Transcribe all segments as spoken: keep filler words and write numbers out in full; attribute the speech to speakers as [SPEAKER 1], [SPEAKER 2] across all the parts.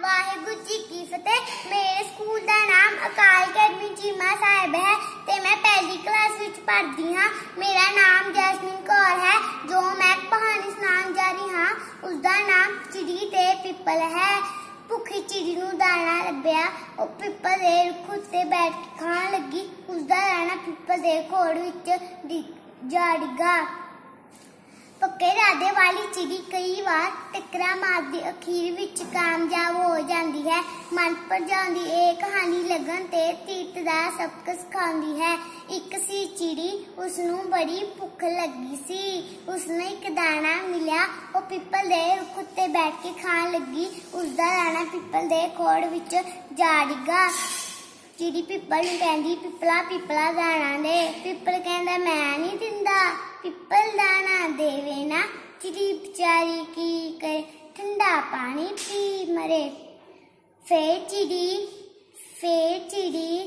[SPEAKER 1] वाहिगुरू जी की फतेह। मेरे स्कूल का नाम अकाल अकैडमी चीमा साहिब है ते मैं पहली क्लास विच पढ़दी हां। मेरा नाम जैस्मीन कौर है। जो मैं कहानी सुनान जा रही हां उसका नाम चिड़ी ते पिपल है। भुखी चिड़ी नूं दाना लभ्या, ओ पिपल दे रुख उत्ते बैठ के खाण लगी। उसका दाना पिपल दे खोड़ विच जा डिगा। पक्के इरादे वाली चिड़ी कई बार टक्करा मारदी अखीर विच कामयाब हो जाती है। मन भरजाउंदी ये कहानी लगन ते तीत दा सबक सिखाउंदी है। एक सी चिड़ी, उसनूं बड़ी भुख लगी सी। उसनूं एक दाना मिलिया, वो पिपल दे रुख उत्ते बैठ के खाण लगी। उसदा दाना पिपल दे खोड़ विच जा डिगा। चिड़ी पिपल नूं कहंदी, पिपला पिपला दाना दे। पिपल कहंदा मैं नहीं दिंदा। पिपल दाना देवे ना। चिड़ी बेचारी की करे, ठंडा पानी पी मरे। फिर चिड़ी फिर चिड़ी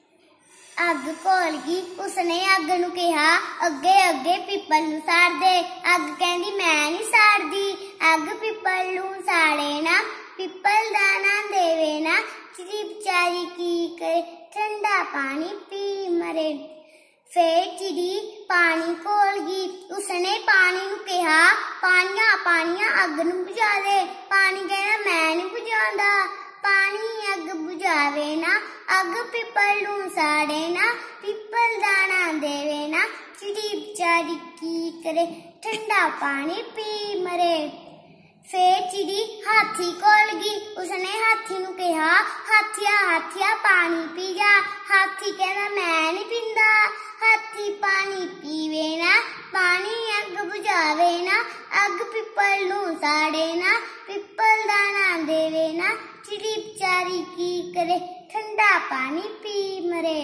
[SPEAKER 1] अग घोल गई। उसने अग नूं कहा, अगे अगे पिपल नूं साड़ दे। अग कहंदी मैं नहीं साड़दी। अग पिपल नूं साड़े ना। पिपल दाना देवे ना। चिड़ी बेचारी की करे, ठंडा पानी पी मरे। फिर चिड़ी पानी घोल गई। उसने पानी नूं कहा, पानिया पानिया अग नूं बुझा दे। पानी कहना मैं नहीं बुझाउंदा। पानी अग बुझावे ना। अग पिपल नूं साड़े ना। पिपल दाना देवे ना। चिड़ी बेचारी की करे, ठंडा पानी पी मरे। फिर चिड़ी हाथी कोल गई। उसने हाथी नूं कहा, हाथिया हाथिया पानी पी जा। हाथी कहना मैं नहीं पींदा। हाथी पानी पीवे ना। पानी अग बुझावे ना। अग पिपल नूं साड़े ना। पिपल दाना देवे ना। चिड़ी बेचारी की करे, ठंडा पानी पी मरे।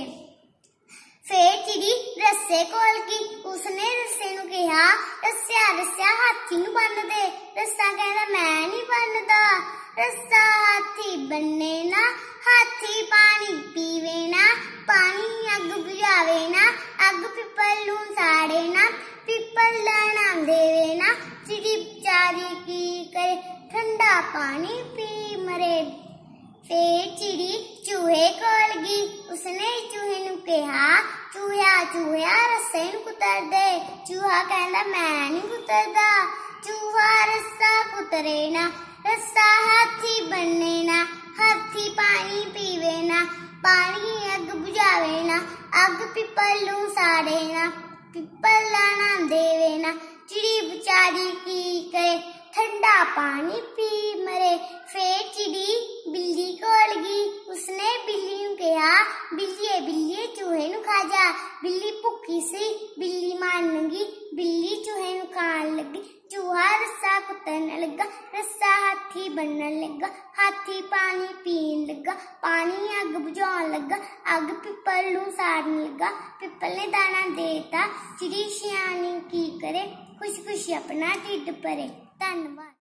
[SPEAKER 1] फिर चिड़ी रस्से कोल गई। उसने रस्से नूं कहा, रस्सिया रस्सिया हाथी नूं बन दे। रस्सा कहना मैं नहीं बनदा। रस्सा हाथी बन्ने ना। हाथी पानी पीवे ना। पानी अग बुझावे ना। अग पिपल नूं साड़े ना। पिपल दाना देवे ना। चिड़ी बेचारी की करे, ठंडा पानी पी मरे। फिर चिड़ी चूहे कोल गई। उसने चूहे नूं कहा, चूहा चूहा रस्से नूं कुतर दे। चूहा कहंदा मैं नहीं कुतरदा। चूहा रस्सा कुतरे ना। रस्सा हाथी बन्ने ना। हाथी पानी पीवे ना। पानी अग बुझावे ना। अग पिपल नूं साड़े ना। पिपल दाना देवे ना। चिड़ी बेचारी की करे, ठंडा पानी पी मरे। फिर चिड़ी बिल्ली कोल गई। उसने बिल्ली नूं कहा, बिल्लीए बिल्लीए चूहे नूं खा जा। बिल्ली भुखी सी। बिल्ली मन गई। बिल्ली चूहे नूं खाण लगी। चूहा रस्सा कुतरन लगा। रस्सा हाथी बनन लगा। हाथी पानी पीन लगा। पानी अग बुझाउण लगा। अग पिपल नूं साड़न लगा। पिपल ने दाना देता। चिड़ी सियाणी की करे, खुश खुशी अपना ढिड भरे। धन्यवाद।